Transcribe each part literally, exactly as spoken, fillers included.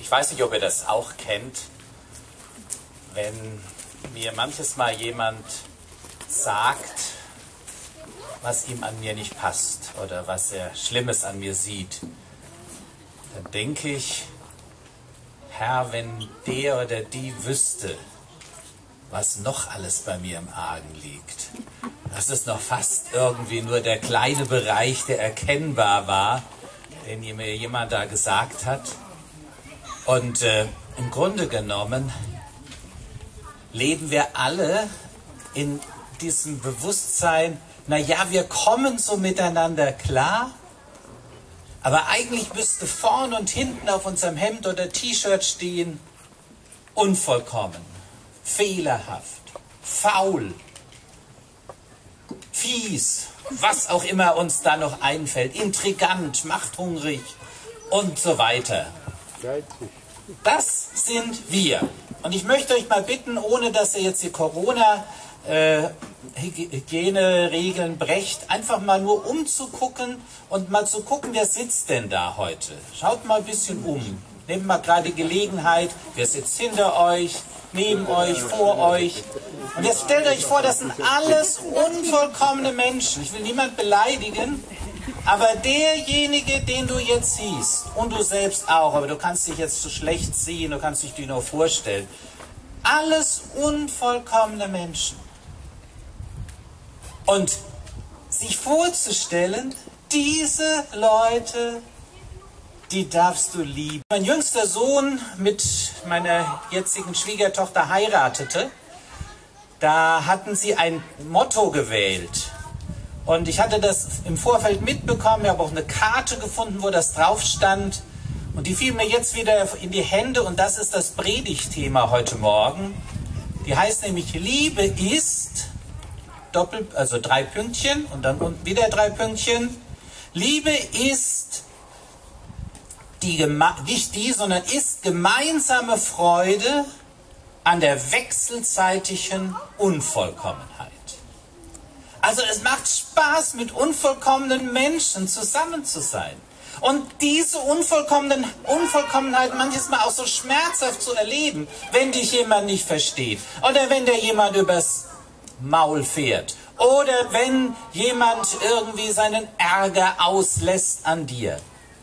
Ich weiß nicht, ob ihr das auch kennt, wenn mir manches Mal jemand sagt, was ihm an mir nicht passt oder was er Schlimmes an mir sieht, dann denke ich, Herr, wenn der oder die wüsste, was noch alles bei mir im Argen liegt. Das ist noch fast irgendwie nur der kleine Bereich, der erkennbar war, den mir jemand da gesagt hat. Und äh, im Grunde genommen leben wir alle in diesem Bewusstsein, naja, wir kommen so miteinander klar, aber eigentlich müsste vorn und hinten auf unserem Hemd oder T-Shirt stehen, unvollkommen, fehlerhaft, faul, fies, was auch immer uns da noch einfällt, intrigant, machthungrig und so weiter. Das sind wir. Und ich möchte euch mal bitten, ohne dass ihr jetzt die Corona-Hygieneregeln brecht, einfach mal nur umzugucken und mal zu gucken, wer sitzt denn da heute. Schaut mal ein bisschen um. Nehmt mal gerade die Gelegenheit, wer sitzt hinter euch, neben euch, vor euch. Und jetzt stellt euch vor, das sind alles unvollkommene Menschen. Ich will niemand beleidigen, aber derjenige, den du jetzt siehst, und du selbst auch, aber du kannst dich jetzt so schlecht sehen, du kannst dich die nur vorstellen, alles unvollkommene Menschen. Und sich vorzustellen, diese Leute, die darfst du lieben. Mein jüngster Sohn mit meiner jetzigen Schwiegertochter heiratete, da hatten sie ein Motto gewählt. Und ich hatte das im Vorfeld mitbekommen, ich habe auch eine Karte gefunden, wo das drauf stand. Und die fiel mir jetzt wieder in die Hände und das ist das Predigtthema heute Morgen. Die heißt nämlich, Liebe ist, Doppel, also drei Pünktchen und dann wieder drei Pünktchen. Liebe ist die, nicht die, sondern ist gemeinsame Freude an der wechselseitigen Unvollkommenheit. Also es macht Spaß, mit unvollkommenen Menschen zusammen zu sein. Und diese unvollkommenen Unvollkommenheit manches Mal auch so schmerzhaft zu erleben, wenn dich jemand nicht versteht. Oder wenn dir jemand übers Maul fährt. Oder wenn jemand irgendwie seinen Ärger auslässt an dir.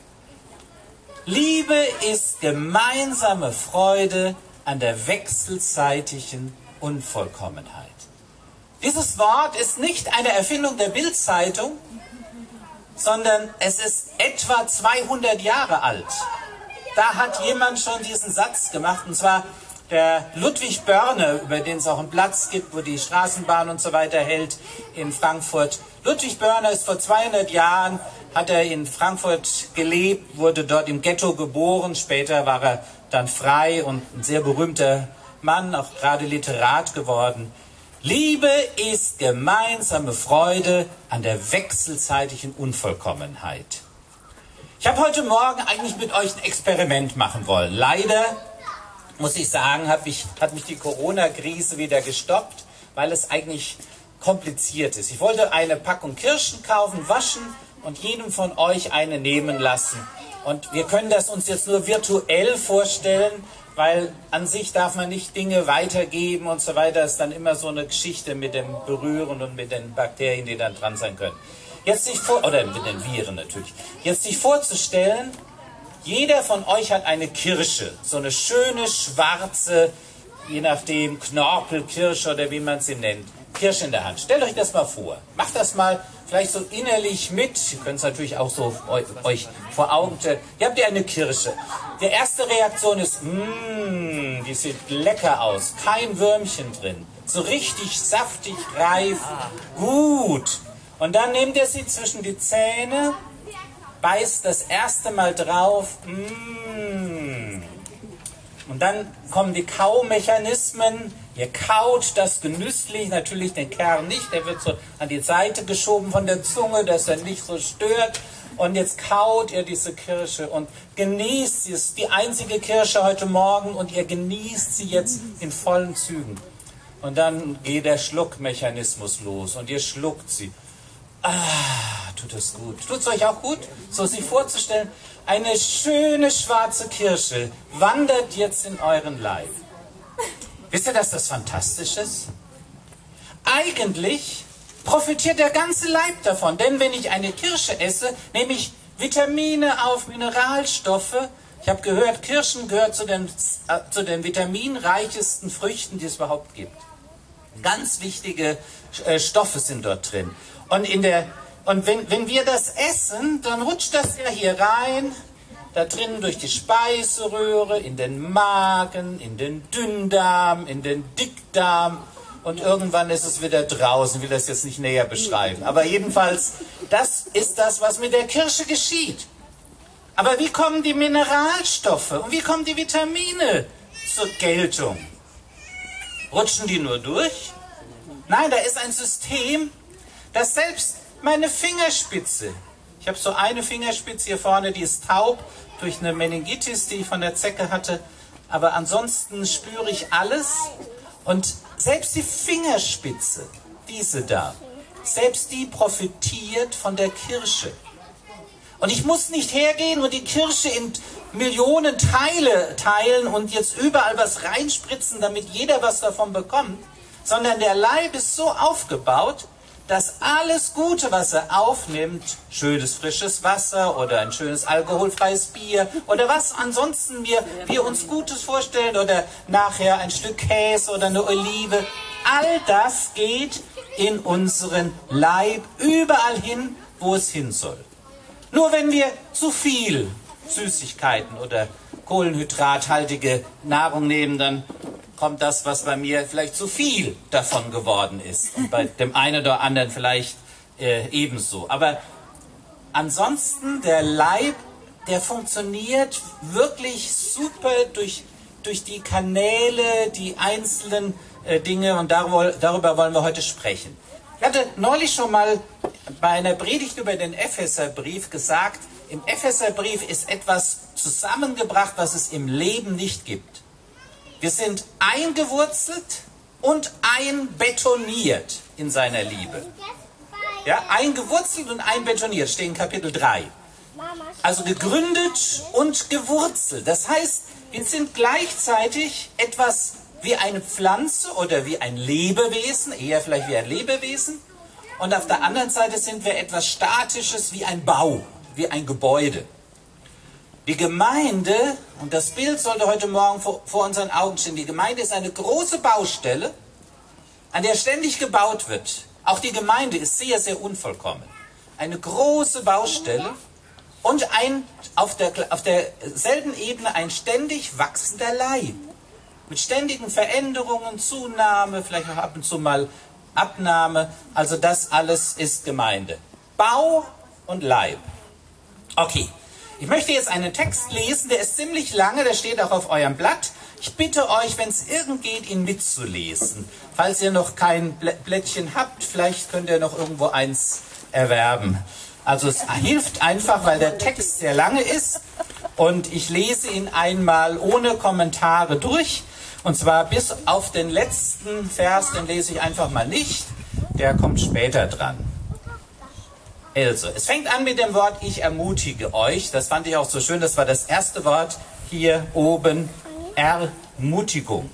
Liebe ist gemeinsame Freude an der wechselseitigen Unvollkommenheit. Dieses Wort ist nicht eine Erfindung der Bild-Zeitung, sondern es ist etwa zweihundert Jahre alt. Da hat jemand schon diesen Satz gemacht, und zwar der Ludwig Börne, über den es auch einen Platz gibt, wo die Straßenbahn und so weiter hält in Frankfurt. Ludwig Börne ist vor zweihundert Jahren, hat er in Frankfurt gelebt, wurde dort im Ghetto geboren, später war er dann frei und ein sehr berühmter Mann, auch gerade Literat geworden. Liebe ist gemeinsame Freude an der wechselseitigen Unvollkommenheit. Ich habe heute Morgen eigentlich mit euch ein Experiment machen wollen. Leider, muss ich sagen, hat mich, hat mich die Corona-Krise wieder gestoppt, weil es eigentlich kompliziert ist. Ich wollte eine Packung Kirschen kaufen, waschen und jedem von euch eine nehmen lassen. Und wir können das uns jetzt nur virtuell vorstellen, weil an sich darf man nicht Dinge weitergeben und so weiter. Das ist dann immer so eine Geschichte mit dem Berühren und mit den Bakterien, die dann dran sein können. Jetzt sich vor, oder mit den Viren natürlich. Jetzt sich vorzustellen, jeder von euch hat eine Kirsche, so eine schöne schwarze, je nachdem Knorpelkirsche oder wie man sie nennt, Kirsche in der Hand. Stellt euch das mal vor. Macht das mal vielleicht so innerlich mit. Ihr könnt es natürlich auch so euch vor Augen stellen. Ihr habt ja eine Kirsche. Die erste Reaktion ist, mmm, die sieht lecker aus. Kein Würmchen drin. So richtig saftig, reif, gut. Und dann nehmt ihr sie zwischen die Zähne, beißt das erste Mal drauf, mmm. Und dann kommen die Kaumechanismen. Ihr kaut das genüsslich, natürlich den Kern nicht, der wird so an die Seite geschoben von der Zunge, dass er nicht so stört. Und jetzt kaut ihr diese Kirsche und genießt sie. Es ist die einzige Kirsche heute Morgen und ihr genießt sie jetzt in vollen Zügen. Und dann geht der Schluckmechanismus los und ihr schluckt sie. Ah, tut das gut. Tut es euch auch gut, so sich vorzustellen? Eine schöne schwarze Kirsche wandert jetzt in euren Leib. Wisst ihr, dass das fantastisch ist? Eigentlich profitiert der ganze Leib davon, denn wenn ich eine Kirsche esse, nehme ich Vitamine auf, Mineralstoffe. Ich habe gehört, Kirschen gehört zu den, äh, zu den vitaminreichesten Früchten, die es überhaupt gibt. Ganz wichtige äh, Stoffe sind dort drin. Und, in der, und wenn, wenn wir das essen, dann rutscht das ja hier rein, da drinnen durch die Speiseröhre, in den Magen, in den Dünndarm, in den Dickdarm. Und irgendwann ist es wieder draußen, ich will das jetzt nicht näher beschreiben. Aber jedenfalls, das ist das, was mit der Kirsche geschieht. Aber wie kommen die Mineralstoffe und wie kommen die Vitamine zur Geltung? Rutschen die nur durch? Nein, da ist ein System, das selbst meine Fingerspitze, ich habe so eine Fingerspitze hier vorne, die ist taub durch eine Meningitis, die ich von der Zecke hatte. Aber ansonsten spüre ich alles. Und selbst die Fingerspitze, diese da, selbst die profitiert von der Kirsche. Und ich muss nicht hergehen und die Kirsche in Millionen Teile teilen und jetzt überall was reinspritzen, damit jeder was davon bekommt, sondern der Leib ist so aufgebaut, dass alles Gute, was er aufnimmt, schönes frisches Wasser oder ein schönes alkoholfreies Bier oder was ansonsten wir, wir uns Gutes vorstellen oder nachher ein Stück Käse oder eine Olive, all das geht in unseren Leib überall hin, wo es hin soll. Nur wenn wir zu viel Süßigkeiten oder kohlenhydrathaltige Nahrung nehmen, dann kommt das, was bei mir vielleicht zu viel davon geworden ist. Und bei dem einen oder anderen vielleicht äh, ebenso. Aber ansonsten, der Leib, der funktioniert wirklich super durch, durch die Kanäle, die einzelnen äh, Dinge. Und darüber, darüber wollen wir heute sprechen. Ich hatte neulich schon mal bei einer Predigt über den Epheserbrief gesagt, im Epheserbrief ist etwas zusammengebracht, was es im Leben nicht gibt. Wir sind eingewurzelt und einbetoniert in seiner Liebe. Ja, eingewurzelt und einbetoniert, steht in Kapitel drei. Also gegründet und gewurzelt. Das heißt, wir sind gleichzeitig etwas wie eine Pflanze oder wie ein Lebewesen, eher vielleicht wie ein Lebewesen. Und auf der anderen Seite sind wir etwas Statisches wie ein Bau, wie ein Gebäude. Die Gemeinde, und das Bild sollte heute Morgen vor, vor unseren Augen stehen, die Gemeinde ist eine große Baustelle, an der ständig gebaut wird. Auch die Gemeinde ist sehr, sehr unvollkommen. Eine große Baustelle und ein, auf, der, auf derselben Ebene ein ständig wachsender Leib. Mit ständigen Veränderungen, Zunahme, vielleicht auch ab und zu mal Abnahme. Also das alles ist Gemeinde. Bau und Leib. Okay. Ich möchte jetzt einen Text lesen, der ist ziemlich lange, der steht auch auf eurem Blatt. Ich bitte euch, wenn es irgend geht, ihn mitzulesen. Falls ihr noch kein Blättchen habt, vielleicht könnt ihr noch irgendwo eins erwerben. Also es hilft einfach, weil der Text sehr lange ist und ich lese ihn einmal ohne Kommentare durch. Und zwar bis auf den letzten Vers, den lese ich einfach mal nicht, der kommt später dran. Also, es fängt an mit dem Wort, ich ermutige euch. Das fand ich auch so schön, das war das erste Wort hier oben, Ermutigung.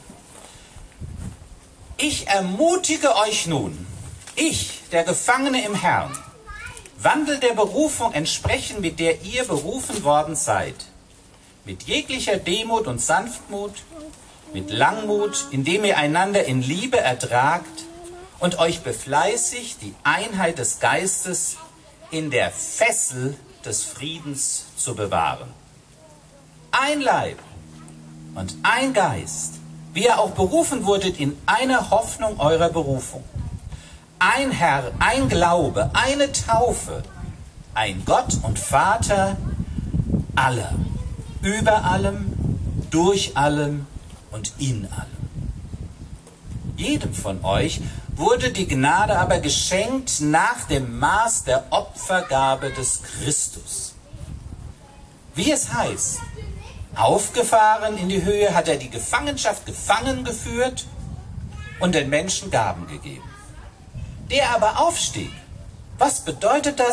Ich ermutige euch nun, ich, der Gefangene im Herrn, wandelt der Berufung entsprechend, mit der ihr berufen worden seid. Mit jeglicher Demut und Sanftmut, mit Langmut, indem ihr einander in Liebe ertragt und euch befleißigt, die Einheit des Geistes in der Fessel des Friedens zu bewahren. Ein Leib und ein Geist, wie ihr auch berufen wurdet in einer Hoffnung eurer Berufung. Ein Herr, ein Glaube, eine Taufe, ein Gott und Vater aller, über allem, durch allem und in allem. Jedem von euch wurde die Gnade aber geschenkt nach dem Maß der Opfergabe des Christus. Wie es heißt, aufgefahren in die Höhe hat er die Gefangenschaft gefangen geführt und den Menschen Gaben gegeben. Der aber aufstieg, was bedeutet das,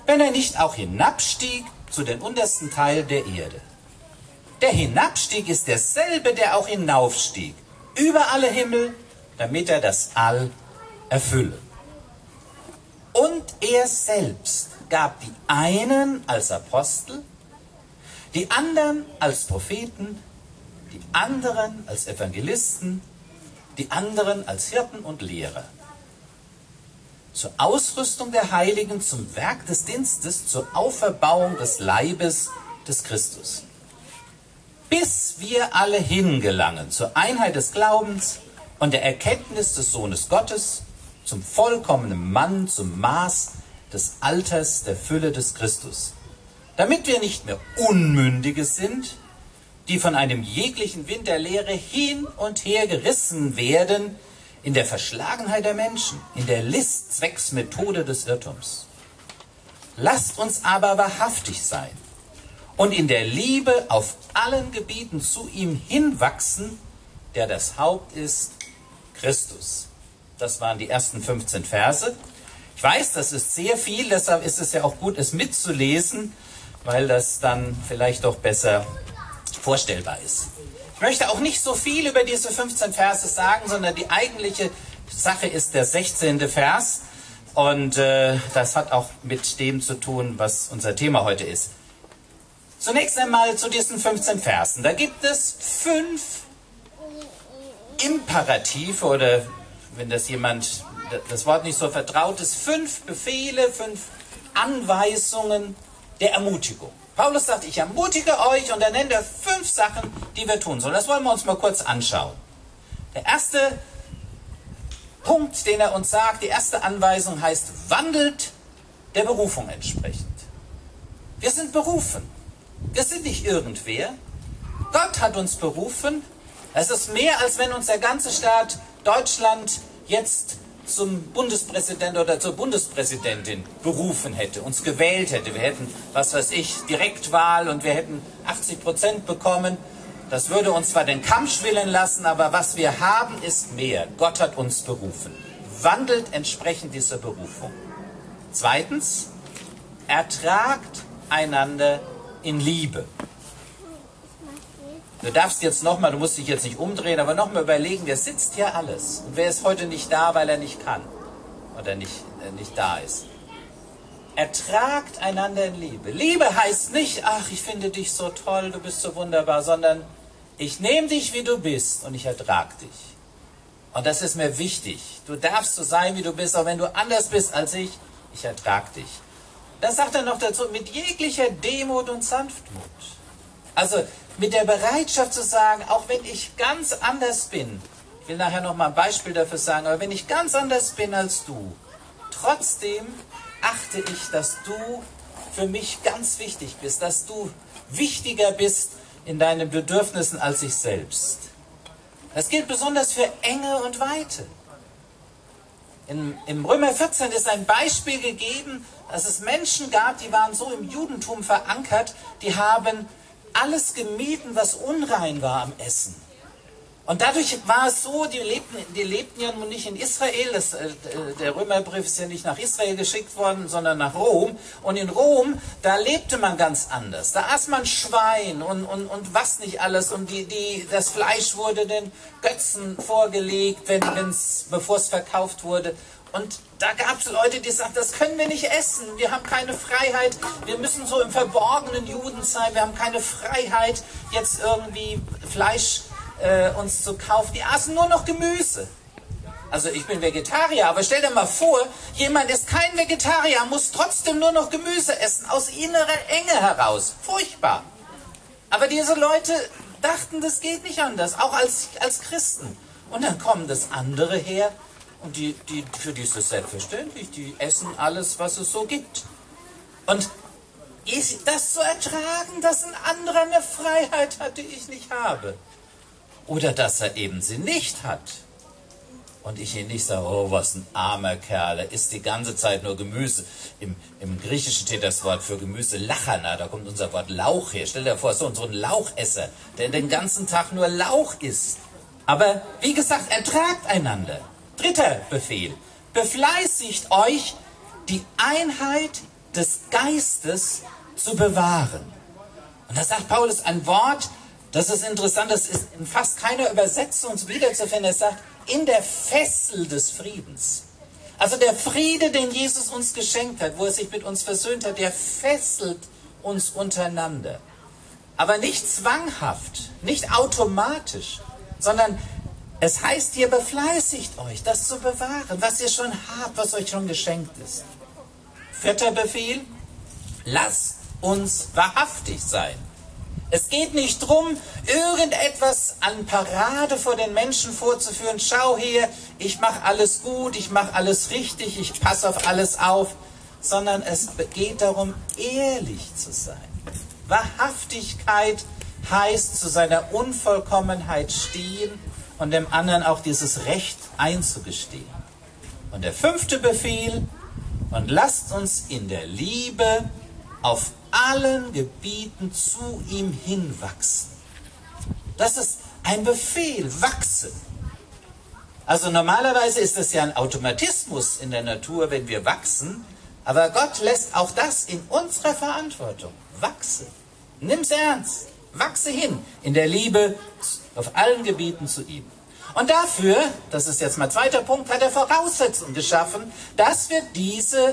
wenn er nicht auch hinabstieg zu den untersten Teilen der Erde. Der Hinabstieg ist derselbe, der auch hinaufstieg, über alle Himmel, damit er das All erfülle. Und er selbst gab die einen als Apostel, die anderen als Propheten, die anderen als Evangelisten, die anderen als Hirten und Lehrer. Zur Ausrüstung der Heiligen, zum Werk des Dienstes, zur Auferbauung des Leibes des Christus. Bis wir alle hingelangen zur Einheit des Glaubens und der Erkenntnis des Sohnes Gottes, zum vollkommenen Mann, zum Maß des Alters der Fülle des Christus, damit wir nicht mehr Unmündige sind, die von einem jeglichen Wind der Lehre hin und her gerissen werden, in der Verschlagenheit der Menschen, in der List zwecks Methode des Irrtums. Lasst uns aber wahrhaftig sein und in der Liebe auf allen Gebieten zu ihm hinwachsen, der das Haupt ist, Christus. Das waren die ersten fünfzehn Verse. Ich weiß, das ist sehr viel, deshalb ist es ja auch gut, es mitzulesen, weil das dann vielleicht doch besser vorstellbar ist. Ich möchte auch nicht so viel über diese fünfzehn Verse sagen, sondern die eigentliche Sache ist der sechzehnte Vers. Und äh, das hat auch mit dem zu tun, was unser Thema heute ist. Zunächst einmal zu diesen fünfzehn Versen. Da gibt es fünf Imperative oder, wenn das jemand, das Wort nicht so vertraut ist, fünf Befehle, fünf Anweisungen der Ermutigung. Paulus sagt, ich ermutige euch, und er nennt er fünf Sachen, die wir tun sollen. Das wollen wir uns mal kurz anschauen. Der erste Punkt, den er uns sagt, die erste Anweisung heißt, wandelt der Berufung entsprechend. Wir sind berufen. Wir sind nicht irgendwer. Gott hat uns berufen. Es ist mehr, als wenn uns der ganze Staat Deutschland jetzt zum Bundespräsidenten oder zur Bundespräsidentin berufen hätte, uns gewählt hätte. Wir hätten, was weiß ich, Direktwahl und wir hätten achtzig Prozent bekommen. Das würde uns zwar den Kampf schwillen lassen, aber was wir haben, ist mehr. Gott hat uns berufen. Wandelt entsprechend dieser Berufung. Zweitens, ertragt einander in Liebe. Du darfst jetzt nochmal, du musst dich jetzt nicht umdrehen, aber nochmal überlegen, der sitzt hier alles. Und wer ist heute nicht da, weil er nicht kann oder nicht, äh, nicht da ist? Ertragt einander in Liebe. Liebe heißt nicht, ach, ich finde dich so toll, du bist so wunderbar, sondern ich nehme dich, wie du bist, und ich ertrag dich. Und das ist mir wichtig. Du darfst so sein, wie du bist, auch wenn du anders bist als ich, ich ertrag dich. Das sagt er noch dazu, mit jeglicher Demut und Sanftmut. Also mit der Bereitschaft zu sagen, auch wenn ich ganz anders bin, ich will nachher noch mal ein Beispiel dafür sagen, aber wenn ich ganz anders bin als du, trotzdem achte ich, dass du für mich ganz wichtig bist, dass du wichtiger bist in deinen Bedürfnissen als ich selbst. Das gilt besonders für Enge und Weite. In, Im Römer vierzehn ist ein Beispiel gegeben, dass es Menschen gab, die waren so im Judentum verankert, die haben alles gemieden, was unrein war am Essen. Und dadurch war es so, die lebten, die lebten ja nun nicht in Israel, das, äh, der Römerbrief ist ja nicht nach Israel geschickt worden, sondern nach Rom. Und in Rom, da lebte man ganz anders. Da aß man Schwein und, und, und was nicht alles. Und die, die, das Fleisch wurde den Götzen vorgelegt, wenn, wenn's, bevor es verkauft wurde. Und da gab es Leute, die sagten, das können wir nicht essen, wir haben keine Freiheit, wir müssen so im verborgenen Juden sein, wir haben keine Freiheit, jetzt irgendwie Fleisch äh, uns zu kaufen. Die aßen nur noch Gemüse. Also ich bin Vegetarier, aber stell dir mal vor, jemand ist kein Vegetarier, muss trotzdem nur noch Gemüse essen, aus innerer Enge heraus. Furchtbar. Aber diese Leute dachten, das geht nicht anders, auch als, als Christen. Und dann kommen das andere her, und die, die, für die ist das selbstverständlich, die essen alles, was es so gibt. Und das zu ertragen, dass ein anderer eine Freiheit hat, die ich nicht habe. Oder dass er eben sie nicht hat. Und ich ihn nicht sage, oh, was ein armer Kerl, er isst die ganze Zeit nur Gemüse. Im, im Griechischen steht das Wort für Gemüse Lachana, da kommt unser Wort Lauch her. Stell dir vor, so, so ein Lauchesser, der den ganzen Tag nur Lauch isst. Aber wie gesagt, ertragt einander. Dritter Befehl. Befleißigt euch, die Einheit des Geistes zu bewahren. Und da sagt Paulus ein Wort, das ist interessant, das ist in fast keiner Übersetzung wiederzufinden. Er sagt, in der Fessel des Friedens. Also der Friede, den Jesus uns geschenkt hat, wo er sich mit uns versöhnt hat, der fesselt uns untereinander. Aber nicht zwanghaft, nicht automatisch, sondern es heißt hier, befleißigt euch, das zu bewahren, was ihr schon habt, was euch schon geschenkt ist. Vierter Befehl, lasst uns wahrhaftig sein. Es geht nicht darum, irgendetwas an Parade vor den Menschen vorzuführen. Schau her, ich mache alles gut, ich mache alles richtig, ich passe auf alles auf. Sondern es geht darum, ehrlich zu sein. Wahrhaftigkeit heißt, zu seiner Unvollkommenheit stehen und dem anderen auch dieses Recht einzugestehen. Und der fünfte Befehl, und lasst uns in der Liebe auf allen Gebieten zu ihm hinwachsen. Das ist ein Befehl, wachsen. Also normalerweise ist das ja ein Automatismus in der Natur, wenn wir wachsen, aber Gott lässt auch das in unserer Verantwortung. Wachse. Nimm's ernst. Wachse hin in der Liebe auf allen Gebieten zu ihm. Und dafür, das ist jetzt mein zweiter Punkt, hat er Voraussetzungen geschaffen, dass wir diese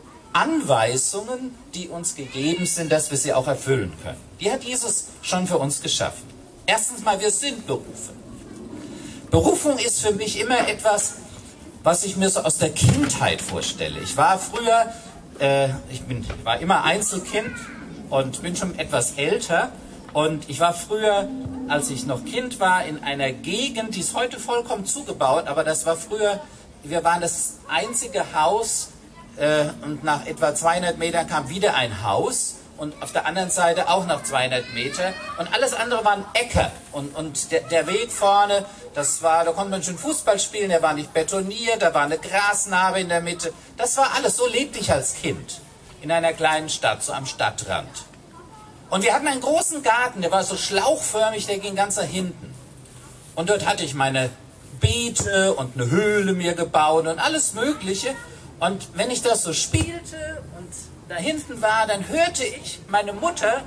Anweisungen, die uns gegeben sind, dass wir sie auch erfüllen können. Die hat Jesus schon für uns geschaffen. Erstens mal, wir sind berufen. Berufung ist für mich immer etwas, was ich mir so aus der Kindheit vorstelle. Ich war früher, äh, ich bin, war immer Einzelkind und bin schon etwas älter. Und ich war früher, als ich noch Kind war, in einer Gegend, die ist heute vollkommen zugebaut, aber das war früher, wir waren das einzige Haus, äh, und nach etwa zweihundert Metern kam wieder ein Haus und auf der anderen Seite auch noch zweihundert Meter und alles andere waren Äcker und, und der, der Weg vorne, das war, da konnte man schon Fußball spielen, der war nicht betoniert, da war eine Grasnarbe in der Mitte, das war alles, so lebte ich als Kind in einer kleinen Stadt, so am Stadtrand. Und wir hatten einen großen Garten, der war so schlauchförmig, der ging ganz nach hinten. Und dort hatte ich meine Beete und eine Höhle mir gebaut und alles Mögliche. Und wenn ich das so spielte und da hinten war, dann hörte ich meine Mutter,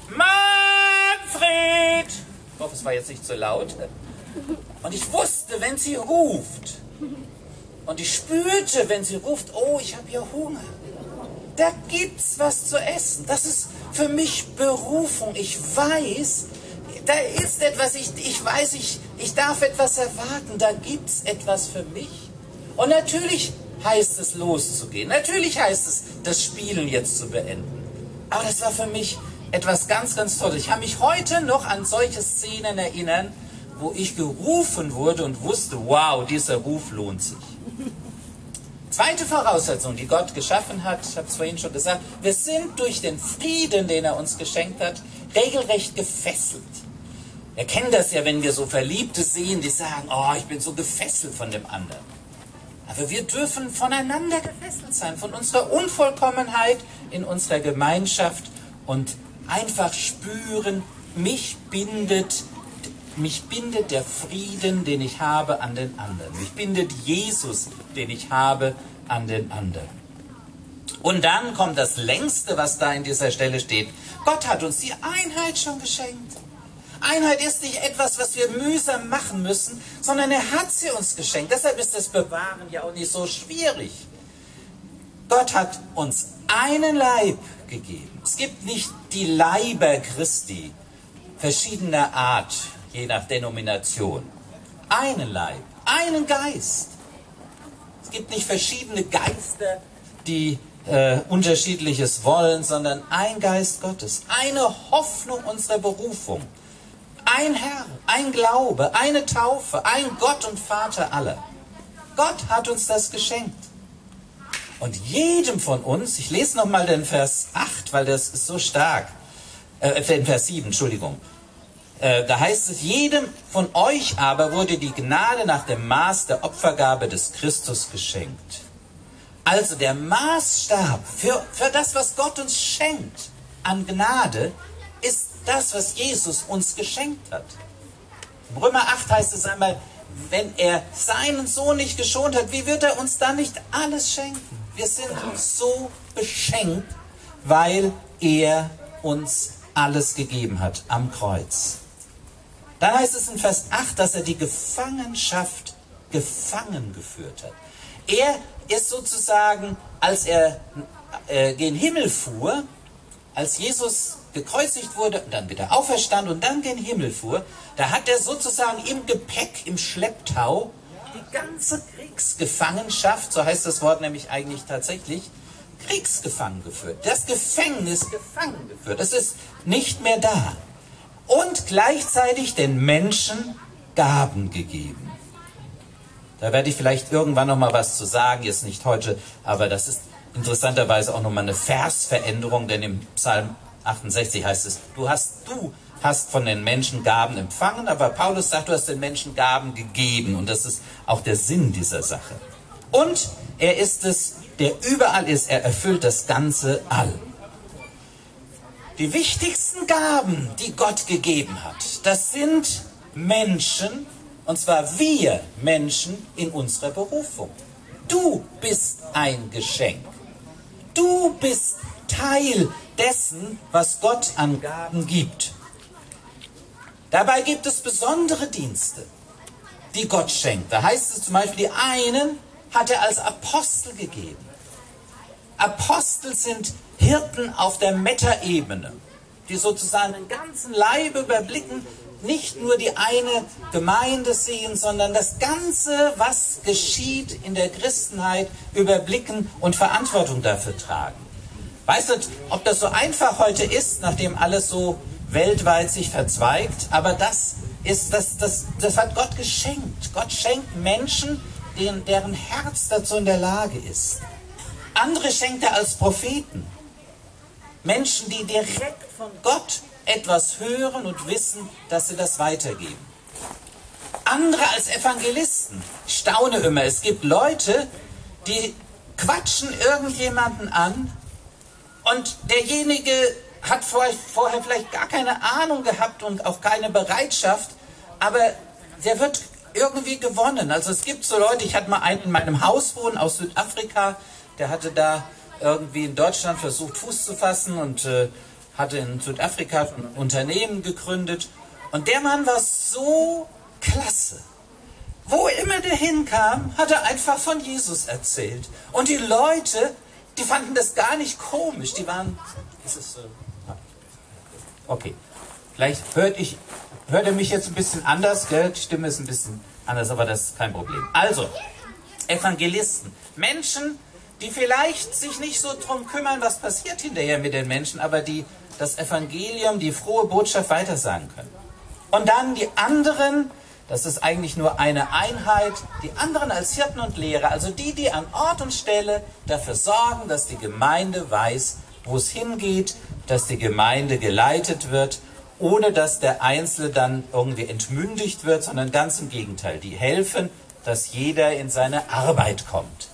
Manfred! Ich hoffe, es war jetzt nicht zu laut. Und ich wusste, wenn sie ruft, und ich spürte, wenn sie ruft, oh, ich habe ja Hunger. Da gibt's was zu essen. Das ist für mich Berufung. Ich weiß, da ist etwas, ich, ich weiß, ich, ich darf etwas erwarten. Da gibt's etwas für mich. Und natürlich heißt es loszugehen. Natürlich heißt es, das Spielen jetzt zu beenden. Aber das war für mich etwas ganz, ganz Tolles. Ich kann mich heute noch an solche Szenen erinnern, wo ich gerufen wurde und wusste, wow, dieser Ruf lohnt sich. Zweite Voraussetzung, die Gott geschaffen hat, ich habe es vorhin schon gesagt, wir sind durch den Frieden, den er uns geschenkt hat, regelrecht gefesselt. Wir kennen das ja, wenn wir so Verliebte sehen, die sagen, oh, ich bin so gefesselt von dem anderen. Aber wir dürfen voneinander gefesselt sein, von unserer Unvollkommenheit in unserer Gemeinschaft und einfach spüren, mich bindet Mich bindet der Frieden, den ich habe, an den anderen. Mich bindet Jesus, den ich habe, an den anderen. Und dann kommt das Längste, was da in dieser Stelle steht. Gott hat uns die Einheit schon geschenkt. Einheit ist nicht etwas, was wir mühsam machen müssen, sondern er hat sie uns geschenkt. Deshalb ist das Bewahren ja auch nicht so schwierig. Gott hat uns einen Leib gegeben. Es gibt nicht die Leiber Christi verschiedener Art, je nach Denomination. Einen Leib, einen Geist. Es gibt nicht verschiedene Geister, die äh, unterschiedliches wollen, sondern ein Geist Gottes, eine Hoffnung unserer Berufung, ein Herr, ein Glaube, eine Taufe, ein Gott und Vater aller. Gott hat uns das geschenkt. Und jedem von uns, ich lese nochmal den Vers acht, weil das ist so stark, äh, den Vers sieben, Entschuldigung. Da heißt es, jedem von euch aber wurde die Gnade nach dem Maß der Opfergabe des Christus geschenkt. Also der Maßstab für, für das, was Gott uns schenkt an Gnade, ist das, was Jesus uns geschenkt hat. Im Römer acht heißt es einmal, wenn er seinen Sohn nicht geschont hat, wie wird er uns dann nicht alles schenken? Wir sind so beschenkt, weil er uns alles gegeben hat am Kreuz. Dann heißt es in Vers acht, dass er die Gefangenschaft gefangen geführt hat. Er ist sozusagen, als er äh, gen Himmel fuhr, als Jesus gekreuzigt wurde und dann wieder auferstand und dann gen Himmel fuhr, da hat er sozusagen im Gepäck, im Schlepptau, die ganze Kriegsgefangenschaft, so heißt das Wort nämlich eigentlich tatsächlich, kriegsgefangen geführt. Das Gefängnis gefangen geführt. Es ist nicht mehr da. Und gleichzeitig den Menschen Gaben gegeben. Da werde ich vielleicht irgendwann noch mal was zu sagen, jetzt nicht heute, aber das ist interessanterweise auch noch mal eine Versveränderung, denn im Psalm achtundsechzig heißt es, du hast, du hast von den Menschen Gaben empfangen, aber Paulus sagt, du hast den Menschen Gaben gegeben und das ist auch der Sinn dieser Sache. Und er ist es, der überall ist, er erfüllt das ganze All. Die wichtigsten Gaben, die Gott gegeben hat, das sind Menschen, und zwar wir Menschen in unserer Berufung. Du bist ein Geschenk. Du bist Teil dessen, was Gott an Gaben gibt. Dabei gibt es besondere Dienste, die Gott schenkt. Da heißt es zum Beispiel, die einen hat er als Apostel gegeben. Apostel sind Hirten auf der Metaebene, die sozusagen den ganzen Leib überblicken, nicht nur die eine Gemeinde sehen, sondern das Ganze, was geschieht in der Christenheit, überblicken und Verantwortung dafür tragen. Weißt du, ob das so einfach heute ist, nachdem alles so weltweit sich verzweigt, aber das ist, das, das, das hat Gott geschenkt. Gott schenkt Menschen, deren, deren Herz dazu in der Lage ist. Andere schenkt er als Propheten. Menschen, die direkt von Gott etwas hören und wissen, dass sie das weitergeben. Andere als Evangelisten. Ich staune immer, es gibt Leute, die quatschen irgendjemanden an und derjenige hat vorher vielleicht gar keine Ahnung gehabt und auch keine Bereitschaft, aber der wird irgendwie gewonnen. Also es gibt so Leute, ich hatte mal einen in meinem Haus wohnen aus Südafrika, der hatte da irgendwie in Deutschland versucht Fuß zu fassen und äh, hatte in Südafrika ein Unternehmen gegründet. Und der Mann war so klasse. Wo immer der hinkam, hat er einfach von Jesus erzählt. Und die Leute, die fanden das gar nicht komisch. Die waren... Ist es, äh, okay. Vielleicht hört, ich, hört er mich jetzt ein bisschen anders, gell? Die Stimme ist ein bisschen anders, aber das ist kein Problem. Also, Evangelisten. Menschen, die vielleicht sich nicht so drum kümmern, was passiert hinterher mit den Menschen, aber die das Evangelium, die frohe Botschaft weitersagen können. Und dann die anderen, das ist eigentlich nur eine Einheit, die anderen als Hirten und Lehrer, also die, die an Ort und Stelle dafür sorgen, dass die Gemeinde weiß, wo es hingeht, dass die Gemeinde geleitet wird, ohne dass der Einzelne dann irgendwie entmündigt wird, sondern ganz im Gegenteil. Die helfen, dass jeder in seine Arbeit kommt.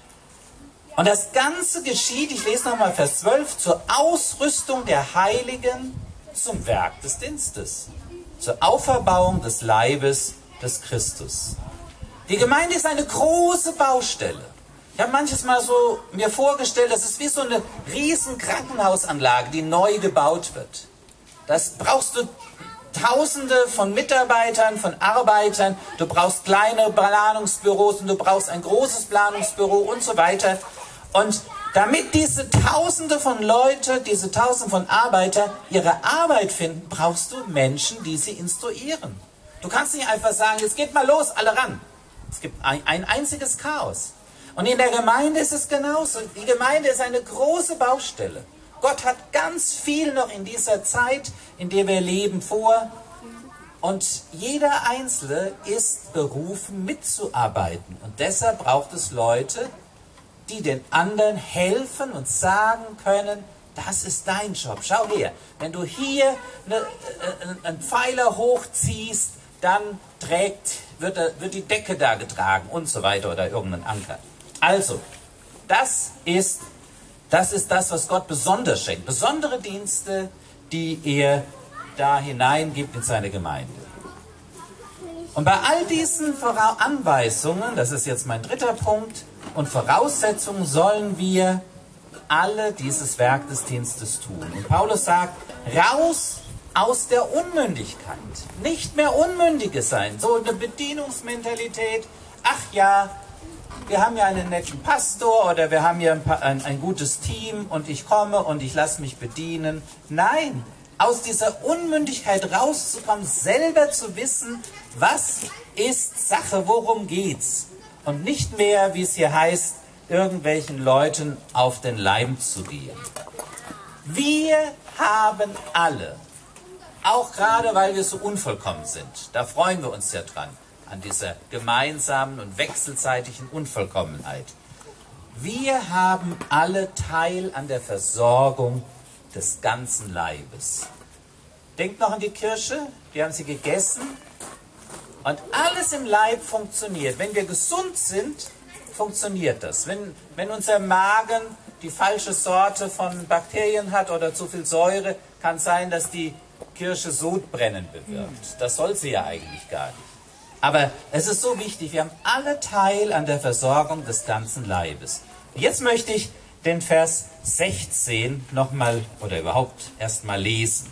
Und das Ganze geschieht, ich lese nochmal Vers zwölf, zur Ausrüstung der Heiligen zum Werk des Dienstes, zur Auferbauung des Leibes des Christus. Die Gemeinde ist eine große Baustelle. Ich habe manches Mal so mir vorgestellt, das ist wie so eine riesen Krankenhausanlage, die neu gebaut wird. Das brauchst du Tausende von Mitarbeitern, von Arbeitern, du brauchst kleine Planungsbüros und du brauchst ein großes Planungsbüro und so weiter. Und damit diese Tausende von Leuten, diese Tausende von Arbeitern ihre Arbeit finden, brauchst du Menschen, die sie instruieren. Du kannst nicht einfach sagen, jetzt geht mal los, alle ran. Es gibt ein, ein einziges Chaos. Und in der Gemeinde ist es genauso. Die Gemeinde ist eine große Baustelle. Gott hat ganz viel noch in dieser Zeit, in der wir leben, vor. Und jeder Einzelne ist berufen, mitzuarbeiten. Und deshalb braucht es Leute, die den anderen helfen und sagen können, das ist dein Job. Schau her, wenn du hier eine, äh, einen Pfeiler hochziehst, dann trägt, wird, wird die Decke da getragen und so weiter oder irgendein Anker. Also, das ist, das ist das, was Gott besonders schenkt. Besondere Dienste, die er da hineingibt in seine Gemeinde. Und bei all diesen Anweisungen, das ist jetzt mein dritter Punkt, und Voraussetzungen sollen wir alle dieses Werk des Dienstes tun. Und Paulus sagt, raus aus der Unmündigkeit. Nicht mehr Unmündige sein. So eine Bedienungsmentalität. Ach ja, wir haben ja einen netten Pastor oder wir haben ja ein, ein, ein gutes Team und ich komme und ich lasse mich bedienen. Nein, aus dieser Unmündigkeit rauszukommen, selber zu wissen, was ist Sache, worum geht's. Und nicht mehr, wie es hier heißt, irgendwelchen Leuten auf den Leim zu gehen. Wir haben alle, auch gerade weil wir so unvollkommen sind, da freuen wir uns ja dran, an dieser gemeinsamen und wechselseitigen Unvollkommenheit. Wir haben alle Teil an der Versorgung des ganzen Leibes. Denkt noch an die Kirsche, die haben sie gegessen und alles im Leib funktioniert. Wenn wir gesund sind, funktioniert das. Wenn, wenn unser Magen die falsche Sorte von Bakterien hat oder zu viel Säure, kann es sein, dass die Kirsche Sodbrennen bewirkt. Das soll sie ja eigentlich gar nicht. Aber es ist so wichtig, wir haben alle Teil an der Versorgung des ganzen Leibes. Jetzt möchte ich den Vers sechzehn nochmal oder überhaupt erstmal lesen.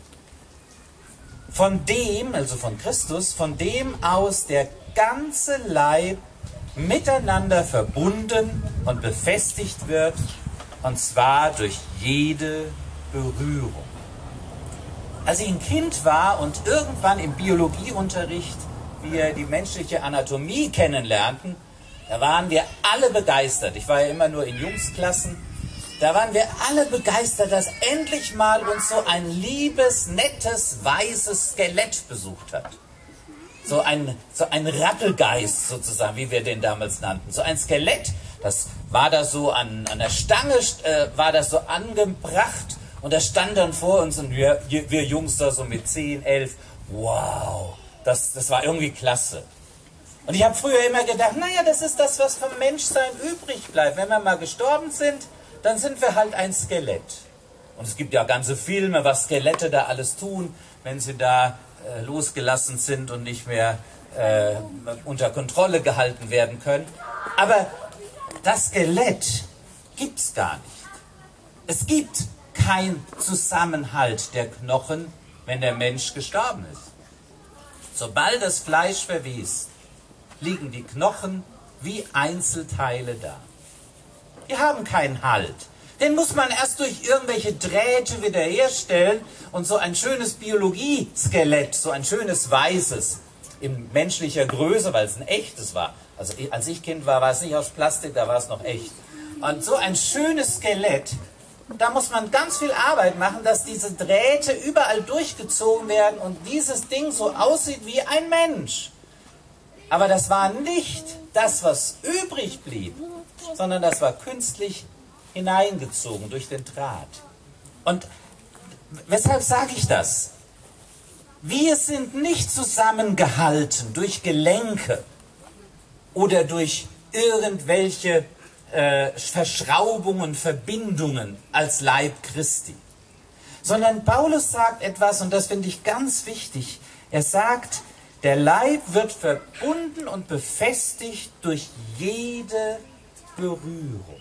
Von dem, also von Christus, von dem aus der ganze Leib miteinander verbunden und befestigt wird, und zwar durch jede Berührung. Als ich ein Kind war und irgendwann im Biologieunterricht wir die menschliche Anatomie kennenlernten, da waren wir alle begeistert. Ich war ja immer nur in Jungsklassen. Da waren wir alle begeistert, dass endlich mal uns so ein liebes, nettes, weißes Skelett besucht hat. So ein, so ein Rattelgeist sozusagen, wie wir den damals nannten. So ein Skelett, das war da so an, an der Stange, äh, war das so angebracht und das stand dann vor uns und wir, wir Jungs da so mit zehn, elf, wow, das, das war irgendwie klasse. Und ich habe früher immer gedacht, naja, das ist das, was vom Menschsein übrig bleibt. Wenn wir mal gestorben sind, dann sind wir halt ein Skelett. Und es gibt ja ganze Filme, was Skelette da alles tun, wenn sie da äh, losgelassen sind und nicht mehr äh, unter Kontrolle gehalten werden können. Aber das Skelett gibt es gar nicht. Es gibt keinen Zusammenhalt der Knochen, wenn der Mensch gestorben ist. Sobald das Fleisch verwest, liegen die Knochen wie Einzelteile da. Die haben keinen Halt. Den muss man erst durch irgendwelche Drähte wiederherstellen und so ein schönes Biologie-Skelett, so ein schönes weißes, in menschlicher Größe, weil es ein echtes war. Also als ich Kind war, war es nicht aus Plastik, da war es noch echt. Und so ein schönes Skelett, da muss man ganz viel Arbeit machen, dass diese Drähte überall durchgezogen werden und dieses Ding so aussieht wie ein Mensch. Aber das war nicht das, was übrig blieb, sondern das war künstlich hineingezogen durch den Draht. Und weshalb sage ich das? Wir sind nicht zusammengehalten durch Gelenke oder durch irgendwelche äh, Verschraubungen, Verbindungen als Leib Christi. Sondern Paulus sagt etwas, und das finde ich ganz wichtig. Er sagt, der Leib wird verbunden und befestigt durch jede Berührung.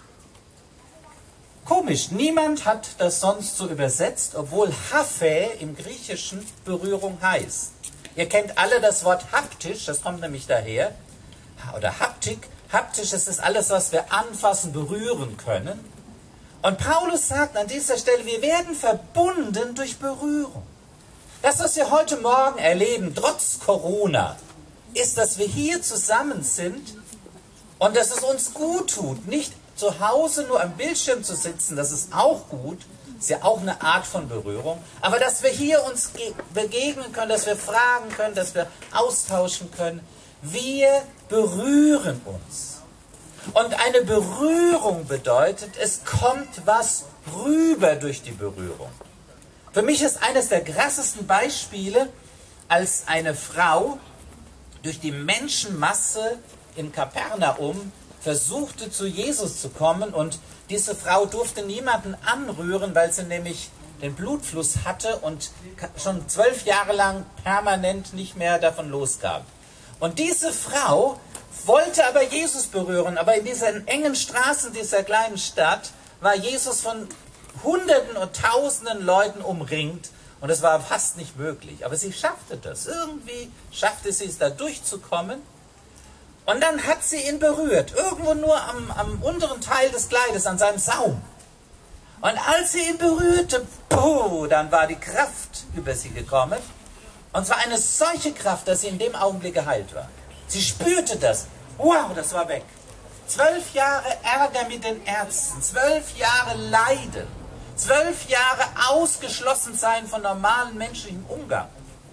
Komisch, niemand hat das sonst so übersetzt, obwohl Haphe im Griechischen Berührung heißt. Ihr kennt alle das Wort haptisch, das kommt nämlich daher, oder Haptik. Haptisch, das ist alles, was wir anfassen, berühren können. Und Paulus sagt an dieser Stelle, wir werden verbunden durch Berührung. Das, was wir heute Morgen erleben, trotz Corona, ist, dass wir hier zusammen sind und dass es uns gut tut, nicht zu Hause nur am Bildschirm zu sitzen, das ist auch gut, ist ja auch eine Art von Berührung, aber dass wir hier uns begegnen können, dass wir fragen können, dass wir austauschen können. Wir berühren uns. Und eine Berührung bedeutet, es kommt was rüber durch die Berührung. Für mich ist eines der krassesten Beispiele, als eine Frau durch die Menschenmasse in Kapernaum versuchte, zu Jesus zu kommen, und diese Frau durfte niemanden anrühren, weil sie nämlich den Blutfluss hatte und schon zwölf Jahre lang permanent nicht mehr davon loskam. Und diese Frau wollte aber Jesus berühren, aber in diesen engen Straßen dieser kleinen Stadt war Jesus von Hunderten und Tausenden Leuten umringt und es war fast nicht möglich. Aber sie schaffte das. Irgendwie schaffte sie es, da durchzukommen. Und dann hat sie ihn berührt, irgendwo nur am, am unteren Teil des Kleides, an seinem Saum. Und als sie ihn berührte, puh, dann war die Kraft über sie gekommen. Und zwar eine solche Kraft, dass sie in dem Augenblick geheilt war. Sie spürte das. Wow, das war weg. Zwölf Jahre Ärger mit den Ärzten, zwölf Jahre Leiden, zwölf Jahre ausgeschlossen sein von normalen menschlichem Umgang.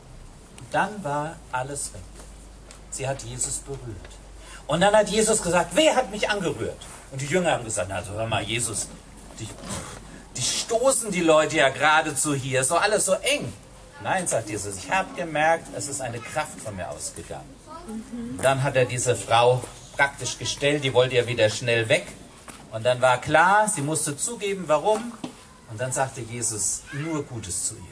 Dann war alles weg. Sie hat Jesus berührt. Und dann hat Jesus gesagt, wer hat mich angerührt? Und die Jünger haben gesagt, also hör mal, Jesus, die, die stoßen die Leute ja geradezu hier, ist doch alles so eng. Nein, sagt Jesus, ich habe gemerkt, es ist eine Kraft von mir ausgegangen. Dann hat er diese Frau praktisch gestellt, die wollte ja wieder schnell weg. Und dann war klar, sie musste zugeben, warum. Und dann sagte Jesus nur Gutes zu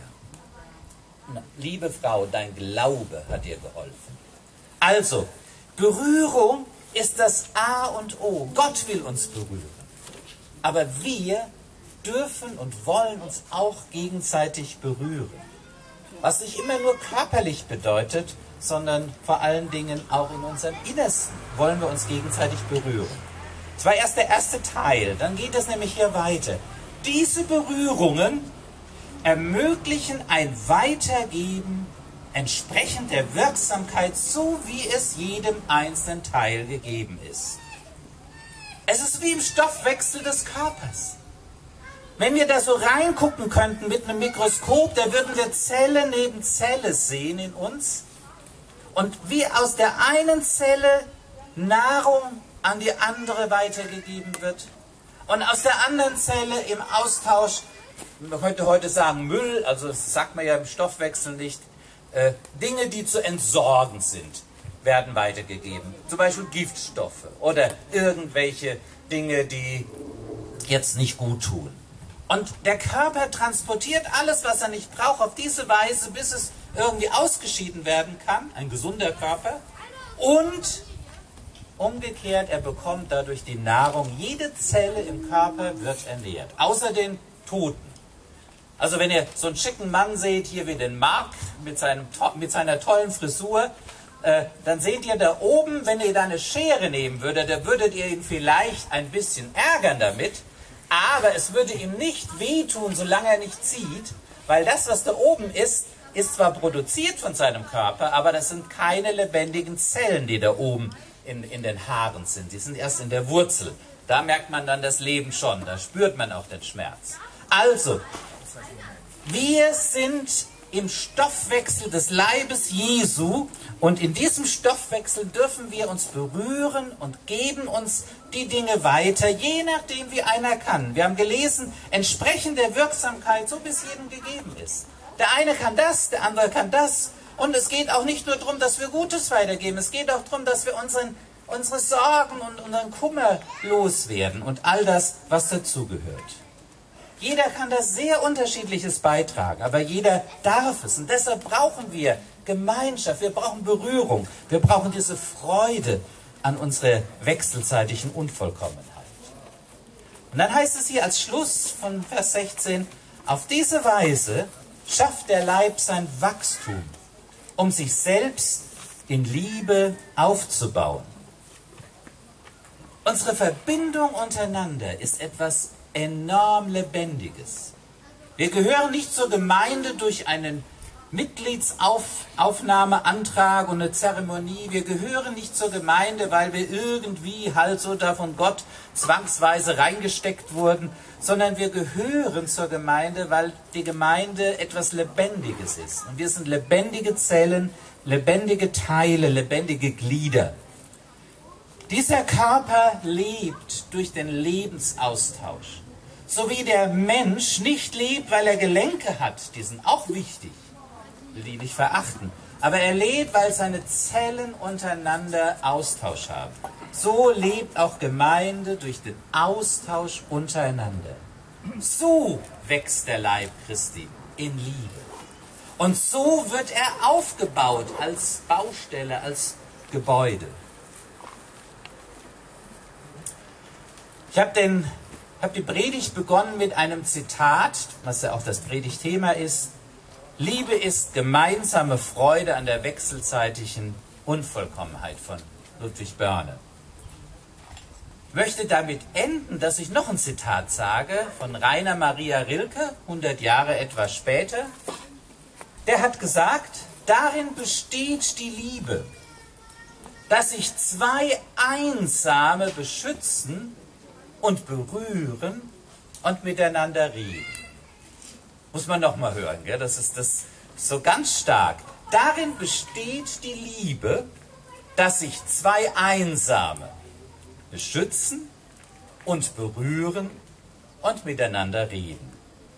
ihr. Liebe Frau, dein Glaube hat dir geholfen. Also, Berührung ist das A und O. Gott will uns berühren. Aber wir dürfen und wollen uns auch gegenseitig berühren. Was nicht immer nur körperlich bedeutet, sondern vor allen Dingen auch in unserem Innersten wollen wir uns gegenseitig berühren. Das war erst der erste Teil, dann geht es nämlich hier weiter. Diese Berührungen ermöglichen ein Weitergeben entsprechend der Wirksamkeit, so wie es jedem einzelnen Teil gegeben ist. Es ist wie im Stoffwechsel des Körpers. Wenn wir da so reingucken könnten mit einem Mikroskop, da würden wir Zelle neben Zelle sehen in uns. Und wie aus der einen Zelle Nahrung an die andere weitergegeben wird. Und aus der anderen Zelle im Austausch, man könnte heute sagen Müll, also das sagt man ja im Stoffwechsel nicht, äh, Dinge, die zu entsorgen sind, werden weitergegeben. Zum Beispiel Giftstoffe oder irgendwelche Dinge, die jetzt nicht gut tun. Und der Körper transportiert alles, was er nicht braucht, auf diese Weise, bis es irgendwie ausgeschieden werden kann, ein gesunder Körper. Und umgekehrt, er bekommt dadurch die Nahrung. Jede Zelle im Körper wird ernährt, außer den Toten. Also wenn ihr so einen schicken Mann seht, hier wie den Mark mit, seinem, mit seiner tollen Frisur, äh, dann seht ihr da oben, wenn ihr da eine Schere nehmen würdet, da würdet ihr ihn vielleicht ein bisschen ärgern damit, aber es würde ihm nicht wehtun, solange er nicht zieht, weil das, was da oben ist, ist zwar produziert von seinem Körper, aber das sind keine lebendigen Zellen, die da oben in, in den Haaren sind. Die sind erst in der Wurzel. Da merkt man dann das Leben schon, da spürt man auch den Schmerz. Also, wir sind im Stoffwechsel des Leibes Jesu und in diesem Stoffwechsel dürfen wir uns berühren und geben uns die Dinge weiter, je nachdem wie einer kann. Wir haben gelesen, entsprechend der Wirksamkeit, so wie es jedem gegeben ist. Der eine kann das, der andere kann das. Und es geht auch nicht nur darum, dass wir Gutes weitergeben, es geht auch darum, dass wir unseren, unsere Sorgen und unseren Kummer loswerden und all das, was dazugehört. Jeder kann da sehr Unterschiedliches beitragen, aber jeder darf es. Und deshalb brauchen wir Gemeinschaft, wir brauchen Berührung, wir brauchen diese Freude an unserer wechselseitigen Unvollkommenheit. Und dann heißt es hier als Schluss von Vers sechzehn, auf diese Weise schafft der Leib sein Wachstum, um sich selbst in Liebe aufzubauen. Unsere Verbindung untereinander ist etwas enorm Lebendiges. Wir gehören nicht zur Gemeinde durch einen Mitgliedsaufnahmeantrag und eine Zeremonie. Wir gehören nicht zur Gemeinde, weil wir irgendwie halt so da von Gott zwangsweise reingesteckt wurden, sondern wir gehören zur Gemeinde, weil die Gemeinde etwas Lebendiges ist. Und wir sind lebendige Zellen, lebendige Teile, lebendige Glieder. Dieser Körper lebt durch den Lebensaustausch. So wie der Mensch nicht lebt, weil er Gelenke hat, die sind auch wichtig, will die nicht verachten. Aber er lebt, weil seine Zellen untereinander Austausch haben. So lebt auch Gemeinde durch den Austausch untereinander. So wächst der Leib Christi in Liebe. Und so wird er aufgebaut als Baustelle, als Gebäude. Ich habe den Ich habe die Predigt begonnen mit einem Zitat, was ja auch das Predigtthema ist. Liebe ist gemeinsame Freude an der wechselseitigen Unvollkommenheit von Ludwig Börne. Ich möchte damit enden, dass ich noch ein Zitat sage von Rainer Maria Rilke, hundert Jahre etwas später. Der hat gesagt, darin besteht die Liebe, dass sich zwei Einsame beschützen und berühren und miteinander reden. Muss man noch mal hören, gell? Das ist das so ganz stark. Darin besteht die Liebe, dass sich zwei Einsame beschützen und berühren und miteinander reden.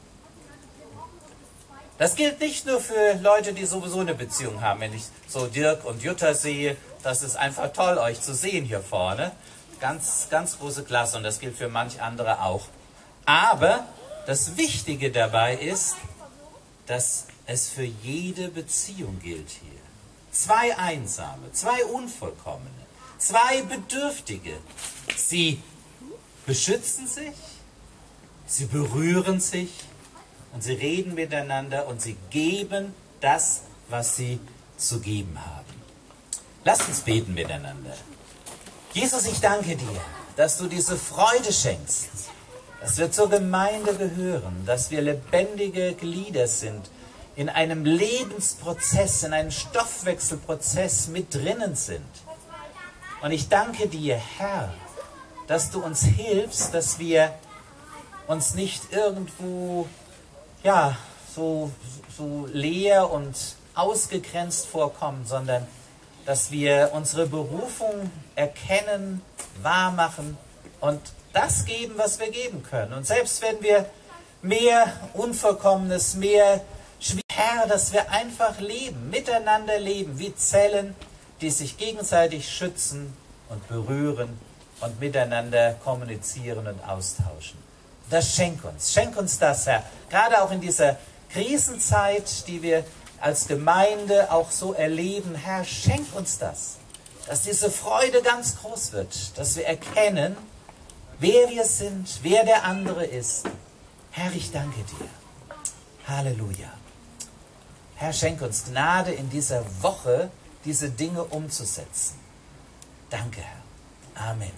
Das gilt nicht nur für Leute, die sowieso eine Beziehung haben. Wenn ich so Dirk und Jutta sehe, das ist einfach toll, euch zu sehen hier vorne. Ganz, ganz große Klasse und das gilt für manch andere auch. Aber das Wichtige dabei ist, dass es für jede Beziehung gilt hier. Zwei Einsame, zwei Unvollkommene, zwei Bedürftige. Sie beschützen sich, sie berühren sich und sie reden miteinander und sie geben das, was sie zu geben haben. Lasst uns beten miteinander. Jesus, ich danke dir, dass du diese Freude schenkst, dass wir zur Gemeinde gehören, dass wir lebendige Glieder sind, in einem Lebensprozess, in einem Stoffwechselprozess mit drinnen sind. Und ich danke dir, Herr, dass du uns hilfst, dass wir uns nicht irgendwo, ja, so, so leer und ausgegrenzt vorkommen, sondern dass wir unsere Berufung erkennen, wahrmachen und das geben, was wir geben können. Und selbst wenn wir mehr Unvollkommenes, mehr Schwierigkeiten, Herr, dass wir einfach leben, miteinander leben, wie Zellen, die sich gegenseitig schützen und berühren und miteinander kommunizieren und austauschen. Das schenk uns, schenk uns das, Herr. Gerade auch in dieser Krisenzeit, die wir als Gemeinde auch so erleben, Herr, schenk uns das, dass diese Freude ganz groß wird, dass wir erkennen, wer wir sind, wer der andere ist. Herr, ich danke dir. Halleluja. Herr, schenk uns Gnade in dieser Woche, diese Dinge umzusetzen. Danke, Herr. Amen.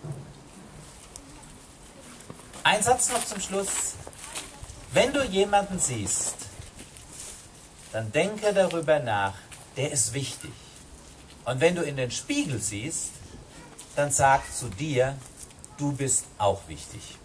Ein Satz noch zum Schluss. Wenn du jemanden siehst, dann denke darüber nach, der ist wichtig. Und wenn du in den Spiegel siehst, dann sag zu dir, du bist auch wichtig.